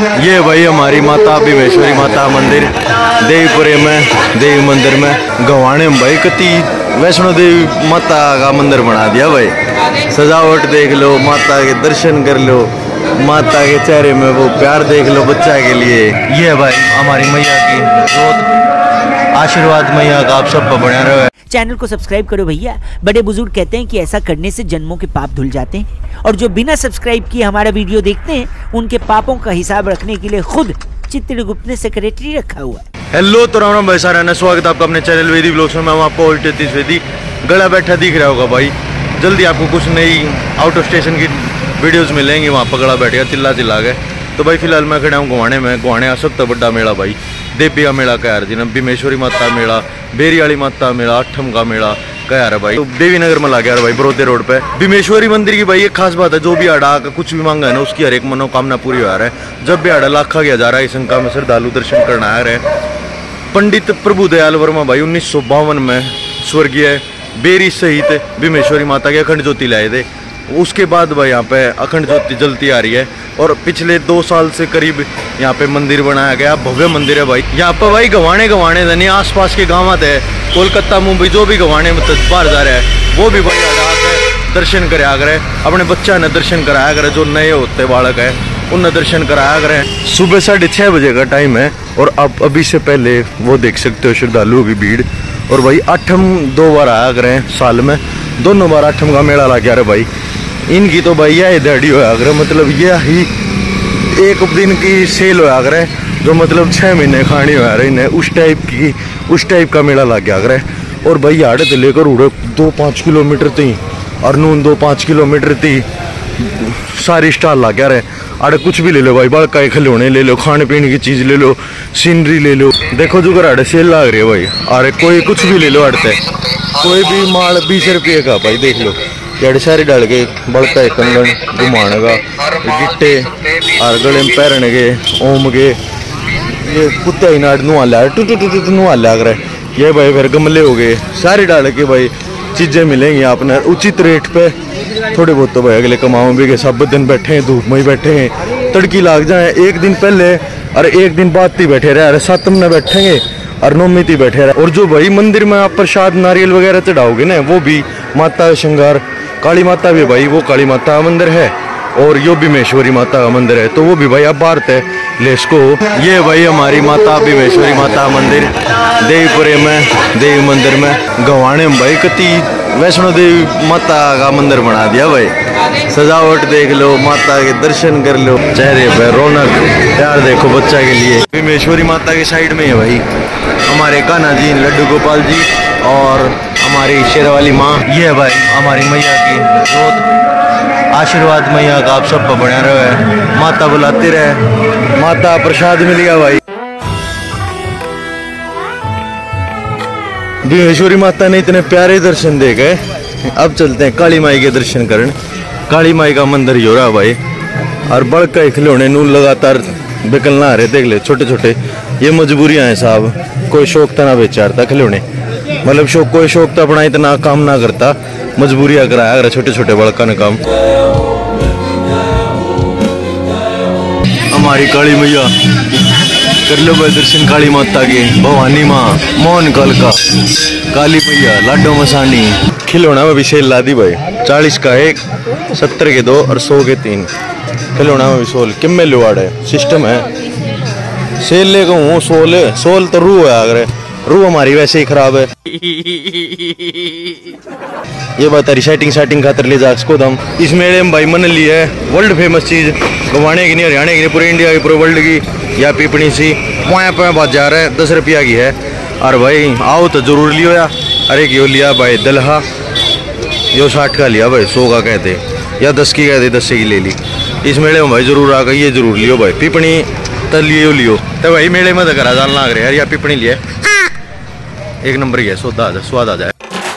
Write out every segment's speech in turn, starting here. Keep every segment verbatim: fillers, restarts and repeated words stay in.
ये भाई हमारी माता भीमेश्वरी माता मंदिर देवीपुरे में, देवी मंदिर में गवाने में भाई कति वैष्णो देवी माता का मंदिर बना दिया भाई। सजावट देख लो, माता के दर्शन कर लो, माता के चेहरे में वो प्यार देख लो बच्चा के लिए। ये भाई हमारी मैया की बहुत आशीर्वाद, मैया का आप सब पर बना रहे। चैनल को सब्सक्राइब करो भैया। बड़े बुजुर्ग कहते हैं कि ऐसा करने से जन्मों के पाप धुल जाते हैं, और जो बिना सब्सक्राइब किए हमारा वीडियो देखते हैं उनके पापों का हिसाब रखने के लिए खुद चित्रगुप्त ने सेक्रेटरी रखा हुआ है। हेलो तो राम भाई सारा स्वागत है आपका अपने चैनल वेदी ब्लॉग्स में। मैं आपको उल्टे वेदी गला बैठा दिख रहा होगा भाई। जल्दी आपको कुछ नई आउट ऑफ स्टेशन की वीडियोस मिलेंगी, वहाँ पर गला बैठेगा चिल्ला चिल्ला के। तो भाई फिलहाल मैं खड़ा हूँ गुवाने में। गुवाने आ सकता बड़ा मेला भाई, देवी का मेला क्या यार जी, भीमेश्वरी माता मेला, बेरी वाली माता मेला, अठम का मेला क्या यार भाई। तो देवी नगर में लगा यार भाई बरोदे रोड पे भीमेश्वरी मंदिर की भाई एक खास बात है, जो भी आड़ा का कुछ भी मांगा है ना उसकी हर एक मनोकामना पूरी हो रहा है। जब भी आड़ा लाखा गया जा रहा है, इस संख्या में श्रद्धालु दर्शन करना आ रहे हैं। पंडित प्रभु दयाल वर्मा भाई उन्नीस सौ बावन में स्वर्गीय बेरी सहित भीमेश्वरी माता के अखंड ज्योति लाए थे। उसके बाद भाई यहाँ पे अखंड ज्योति जलती आ रही है, और पिछले दो साल से करीब यहाँ पे मंदिर बनाया गया, भव्य मंदिर है भाई। यहाँ पे भाई गवाने गवाने धनी आस पास के गाँव है, कोलकाता मुंबई जो भी गवाने में बाहर जा रहा है वो भी भाई आकर दर्शन करे आगरे, अपने बच्चा ने दर्शन कराया करे, जो नए होते बालक है उन्हें दर्शन कराया करें। सुबह साढ़े छः बजे का टाइम है, और अब अभी से पहले वो देख सकते हो श्रद्धालुओं की भीड़। और भाई आठम दो बार आया करें साल में, दोनों बार आठम का मेला लग गया रे भाई। इनकी तो भाई यह दहाड़ी होया करे, मतलब यह ही एक दिन की सेल होया करे, जो मतलब छः महीने खानी होया रही इन्हें, उस टाइप की उस टाइप का मेला लग गया करे। और भाई आड़े तो लेकर उड़े दो पाँच किलोमीटर थी, और नून दो पाँच किलोमीटर थी, सारी स्टाल लग गया रहे। आड़े कुछ भी ले लो भाई, बड़का के खिलौने ले लो, खाने पीने की चीज़ ले लो, सीनरी ले लो। देखो जो कर आड़े सेल लग रही है भाई, अरे कोई कुछ भी ले लो आड़ते, कोई भी माल बीस रुपये का भाई देख लो। यार सारे डाल के बड़का एक कंगन घुमाने का, गिट्टे और गले में पैरने के, ओम के, ये कुत्ता ही नाट नुआ टू टू टू नुआ ला कर। ये भाई फिर गमले हो गए, सारे डाल के भाई चीज़ें मिलेंगी आपने उचित रेट पे। थोड़े बहुत तो भाई अगले कमाओ भी के सब दिन बैठे हैं, धूप में ही बैठे हैं, तड़की लाग जाए एक दिन पहले और एक दिन बाद ही बैठे रहे, अरे सातम में बैठेंगे और नौमी ही बैठे रहे। और जो भाई मंदिर में आप प्रसाद नारियल वगैरह चढ़ाओगे ना, वो भी माता श्रृंगार काली माता भी भाई, वो काली माता का मंदिर है, और यो भीमेश्वरी माता का मंदिर है, तो वो भी भाई आप बाहर है ले इसको। ये भाई हमारी माता भीमेश्वरी माता मंदिर देवीपुरे में, देवी मंदिर में गवाने में भाई कति वैष्णो देवी माता का मंदिर बना दिया भाई। सजावट देख लो, माता के दर्शन कर लो, चेहरे पे रौनक, प्यार देखो बच्चा के लिए। भीमेश्वरी माता के साइड में है भाई हमारे कान्हा जी, लड्डू गोपाल जी, और हमारी शेरवाली माँ। ये है भाई हमारी मैया की बहुत आशीर्वाद, मैया का आप सब पर बना रहे। माता बुलाती रहे, माता प्रसाद मिल गया भाई। भीमेश्वरी माता ने इतने प्यारे दर्शन दे गए, अब चलते हैं काली माई के दर्शन करने। काली माई का मंदिर ही हो रहा भाई, और बड़का खिलौने नून लगातार बिकलना आ रहे, देख ले छोटे छोटे। ये मजबूरियां हैं साहब, कोई शौक था ना बेचारता खिलौने, मतलब शौक कोई शौक तो अपना इतना काम ना करता, मजबूरियां कराया अगर छोटे छोटे बड़का ने काम। हमारी काली मैया कर लो भाई दर्शन, काली माता के, भवानी माँ, मोहन कलका, काली मैया, लाडो मसानी। खिलौना में भी सेल ला दी भाई, चालीस का एक, सत्तर के दो और सौ के तीन। खिलौना में भी सोल किम्मे लुआड़ है, सिस्टम है। सेल ले कहूँ सोल सोल तो रू है, अगर रू हमारी वैसे ही खराब है। ये बात तारी सेटिंग सेटिंग खातर ले जा इसको दम। इस मेले में भाई मन ली है वर्ल्ड फेमस चीज, गवाने की नहीं, हरियाणा की नहीं, पूरे इंडिया की, पूरे वर्ल्ड की, या पीपनी सी पोया पोया बात जा रहा है, दस रुपया की है। और भाई आओ तो जरूर लियो या, अरे क्यों लिया भाई दलहा, यो साठ का लिया भाई, सौ का कहते या दस की कहते, दस की ले ली। इस मेले में भाई जरूर आ गई, ये जरूर लियो भाई, पीपनी तो लियो लियो तो भाई मेले में तो करा जान लग रहे यार, या पीपनी लिए एक नंबर ही है, सौदा स्वाद आ जाए।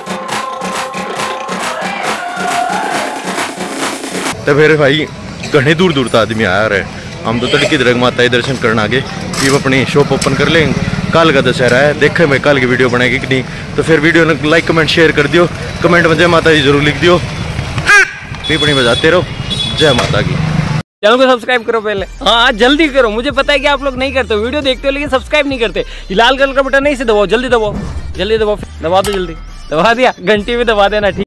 तो फिर भाई घने दूर दूर तक आदमी आया रहे, हम तो तड़की दरग माता के दर्शन करना आगे ये अपनी शॉप ओपन कर लेंगे। कल का दशहरा है, देखे भाई कल की वीडियो बनाएगी कि नहीं, तो फिर वीडियो ने लाइक कमेंट शेयर कर दियो, कमेंट में जय माता जी जरूर लिख दियो, पीपनी बजाते रहो। जय माता की। चैनल को सब्सक्राइब करो पहले, हाँ जल्दी करो। मुझे पता है कि आप लोग नहीं करते हो, वीडियो देखते हो लेकिन सब्सक्राइब नहीं करते। ये लाल कलर का बटन नहीं से दबाओ, जल्दी दबाओ, जल्दी दबाओ, दबा दो जल्दी, दबा दिया, घंटी भी दबा देना, ठीक।